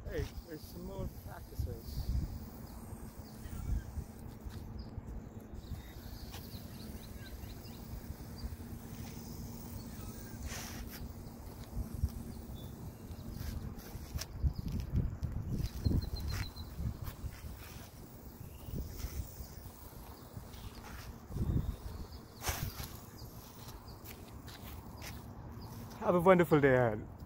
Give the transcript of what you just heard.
Hey, there's some more cactuses. Have a wonderful day ahead.